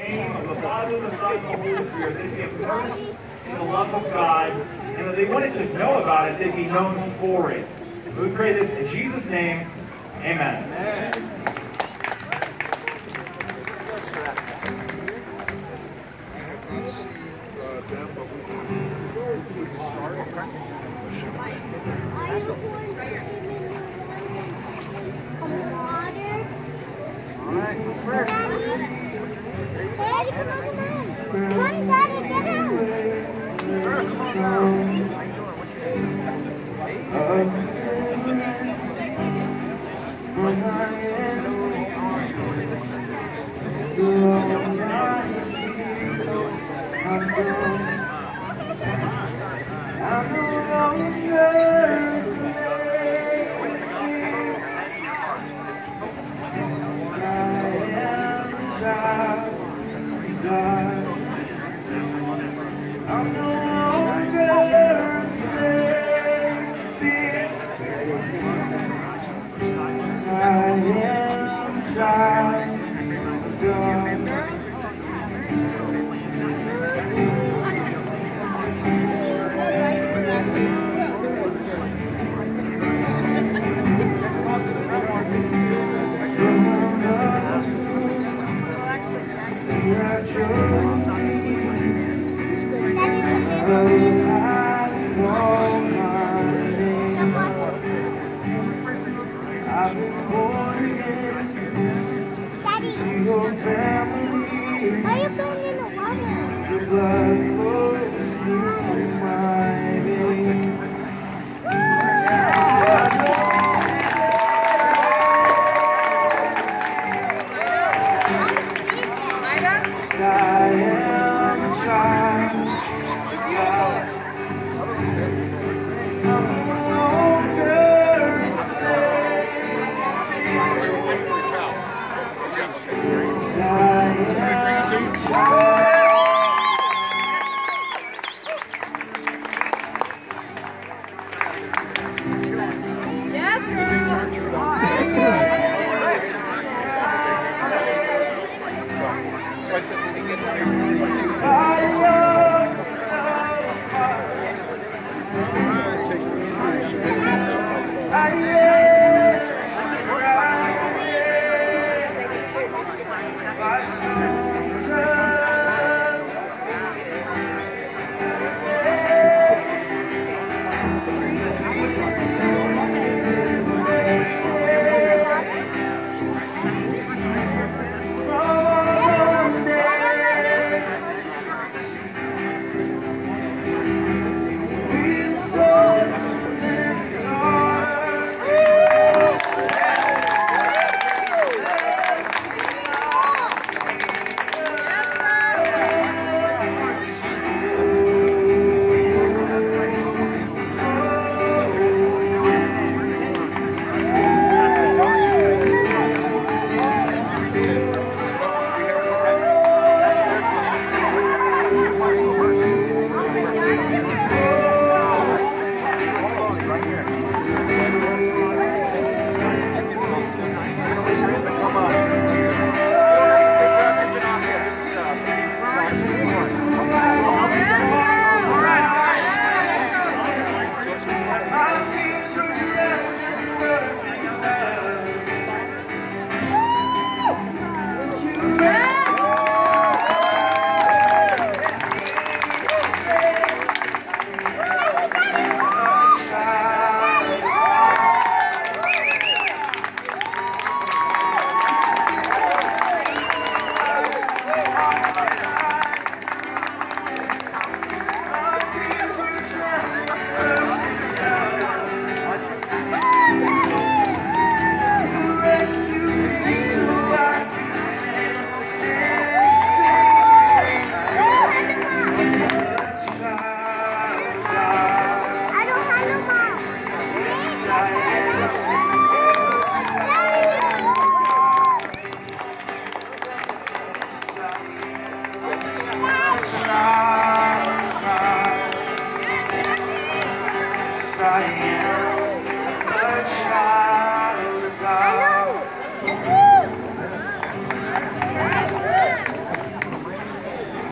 name of the Father, the Son, and the Holy Spirit, they'd be immersed in the love of God, and if they wanted to know about it, they'd be known for it. We pray this in Jesus' name. Amen. Amen. All right, first. Daddy, come on. Come, Daddy, get him. Come on now. I